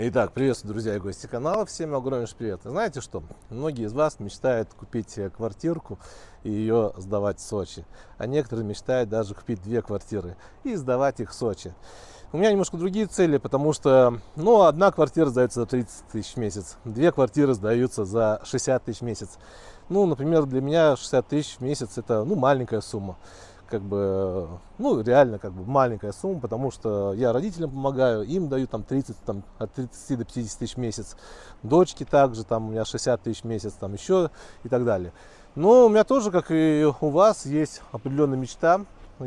Итак, приветствую, друзья и гости канала, всем огромнейший привет. Знаете что, многие из вас мечтают купить квартирку и ее сдавать в Сочи, а некоторые мечтают даже купить 2 квартиры и сдавать их в Сочи. У меня немножко другие цели, потому что, одна квартира сдается за 30 тысяч в месяц, 2 квартиры сдаются за 60 тысяч в месяц. Например, для меня 60 тысяч в месяц это, маленькая сумма. Реально маленькая сумма, потому что я родителям помогаю, им даю от 30 до 50 тысяч в месяц, дочке также, у меня 60 тысяч в месяц, еще и так далее. Но у меня тоже, как и у вас, есть определенная мечта,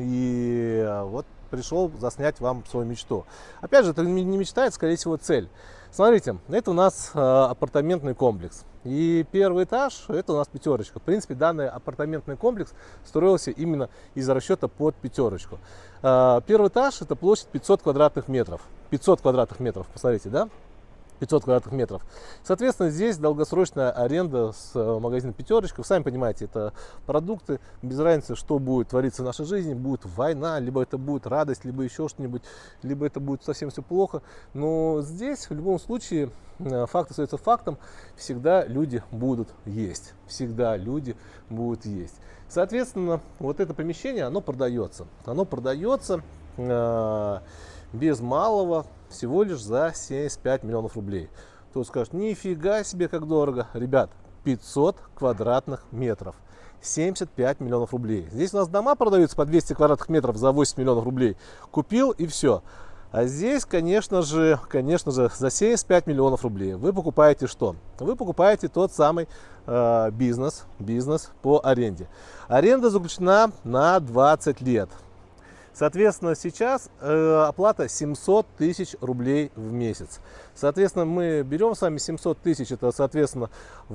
и вот пришел заснять вам свою мечту. Опять же, это не мечта, это, скорее всего, цель. Смотрите, это у нас апартаментный комплекс. И первый этаж, это у нас 5. В принципе, данный апартаментный комплекс строился именно из расчета под 5. Первый этаж, это площадь 500 квадратных метров. 500 квадратных метров, посмотрите, да? 500 квадратных метров. Соответственно, здесь долгосрочная аренда с магазина 5. Вы сами понимаете, это продукты, без разницы, что будет твориться в нашей жизни, будет война, либо это будет радость, либо еще что-нибудь, либо это будет совсем все плохо. Но здесь, в любом случае, факт остается фактом, всегда люди будут есть. Всегда люди будут есть. Соответственно, вот это помещение, оно продается. Оно продается без малого всего лишь за 75 миллионов рублей. Кто скажет, нифига себе, как дорого. Ребят, 500 квадратных метров, 75 миллионов рублей. Здесь у нас дома продаются по 200 квадратных метров за 8 миллионов рублей. Купил и все. А здесь, конечно же, за 75 миллионов рублей вы покупаете что? Вы покупаете тот самый бизнес по аренде. Аренда заключена на 20 лет. Соответственно, сейчас оплата 700 тысяч рублей в месяц. Соответственно, мы берем с вами 700 тысяч, это, соответственно,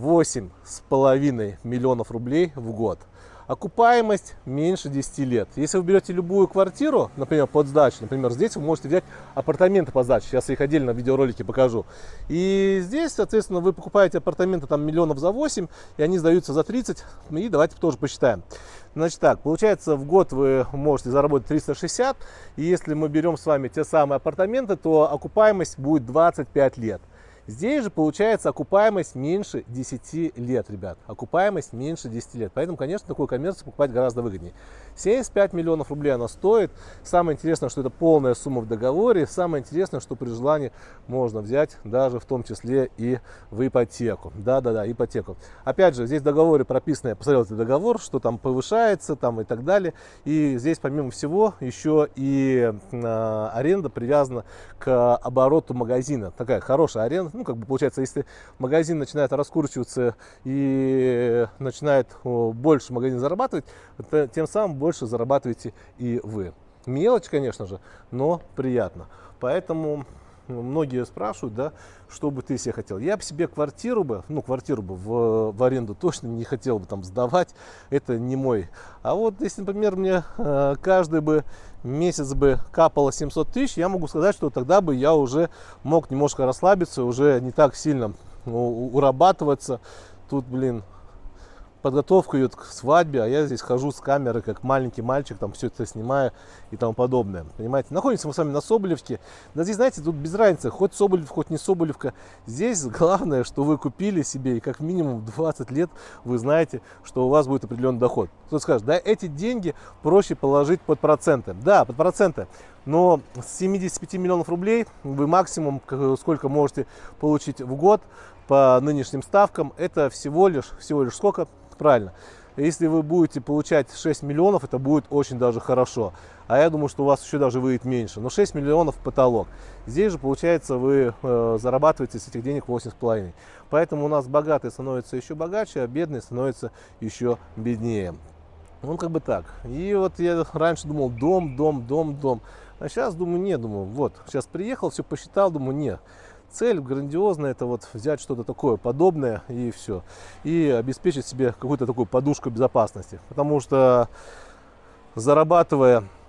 8,5 миллионов рублей в год. Окупаемость меньше 10 лет. Если вы берете любую квартиру, например, под сдачу, например, здесь вы можете взять апартаменты под сдачу. Сейчас я их отдельно в видеоролике покажу. И здесь, соответственно, вы покупаете апартаменты миллионов за 8, и они сдаются за 30. И давайте тоже посчитаем. Значит так, получается, в год вы можете заработать 360, и если мы берем с вами те самые апартаменты, то окупаемость будет 25 лет. Здесь же получается окупаемость меньше 10 лет, ребят. Окупаемость меньше 10 лет. Поэтому, конечно, такую коммерцию покупать гораздо выгоднее. 75 миллионов рублей она стоит. Самое интересное, что это полная сумма в договоре. Самое интересное, что при желании можно взять даже в том числе и в ипотеку. Да-да-да, ипотеку. Опять же, здесь в договоре прописано, я посмотрел этот договор, что там повышается и так далее. И здесь, помимо всего, еще и аренда привязана к обороту магазина. Такая хорошая аренда. Получается, если магазин начинает раскручиваться и начинает больше магазин зарабатывать, то тем самым больше зарабатываете и вы. Мелочь, конечно же, но приятно. Поэтому многие спрашивают, да, что бы ты себе хотел. Я бы себе квартиру в аренду точно не хотел бы сдавать, это не мой. А вот если, например, мне каждый месяц капало 700 тысяч, я могу сказать, что тогда бы я уже мог немножко расслабиться, уже не так сильно урабатываться. Тут, подготовка идет к свадьбе, а я здесь хожу с камерой, как маленький мальчик, все это снимаю и тому подобное. Понимаете, находимся мы с вами на Соболевке. Да здесь, знаете, тут без разницы, хоть Соболев, хоть не Соболевка. Здесь главное, что вы купили себе, и как минимум 20 лет вы знаете, что у вас будет определенный доход. Кто скажет, да, эти деньги проще положить под проценты. Да, под проценты. Но с 75 миллионов рублей вы максимум, сколько можете получить в год по нынешним ставкам, это всего лишь сколько? Правильно. Если вы будете получать 6 миллионов, это будет очень даже хорошо. А я думаю, что у вас еще даже выйдет меньше. Но 6 миллионов потолок. Здесь же, получается, вы зарабатываете с этих денег 8,5. Поэтому у нас богатые становятся еще богаче, а бедные становятся еще беднее. Так. И вот я раньше думал, дом. А сейчас думаю, сейчас приехал, все посчитал, думаю, нет. Цель грандиозная, это взять что-то такое подобное и все. И обеспечить себе какую-то такую подушку безопасности. Потому что зарабатывая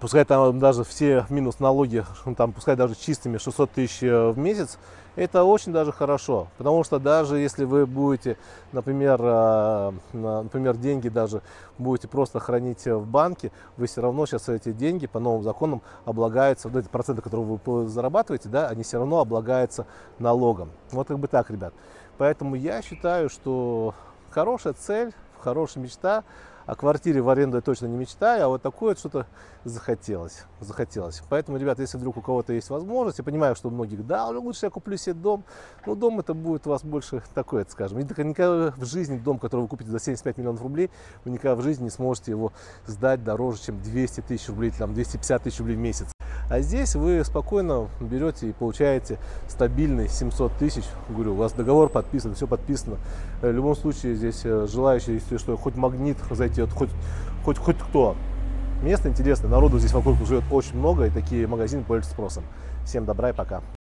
пускай там даже все минус налоги, там, пускай даже чистыми 600 тысяч в месяц, это очень даже хорошо. Потому что даже если вы будете, например, деньги даже будете просто хранить в банке, вы все равно сейчас эти деньги по новым законам облагаются, вот эти проценты, которые вы зарабатываете, да, они все равно облагаются налогом. Вот как бы так, ребят. Поэтому я считаю, что хорошая цель, хорошая мечта. О квартире в аренду я точно не мечтаю, а вот такое что-то захотелось. Поэтому, ребят, если вдруг у кого-то есть возможность, я понимаю, что у многих, да, лучше я куплю себе дом, но дом это будет у вас больше такое, скажем. И никогда в жизни дом, который вы купите за 75 миллионов рублей, вы никогда в жизни не сможете его сдать дороже, чем 200 тысяч рублей, там, 250 тысяч рублей в месяц. А здесь вы спокойно берете и получаете стабильный 700 тысяч. Говорю, у вас договор подписан, все подписано. В любом случае здесь желающие, если что, хоть Магнит зайти, хоть кто. Место интересное, народу здесь вокруг живет очень много, и такие магазины пользуются спросом. Всем добра и пока.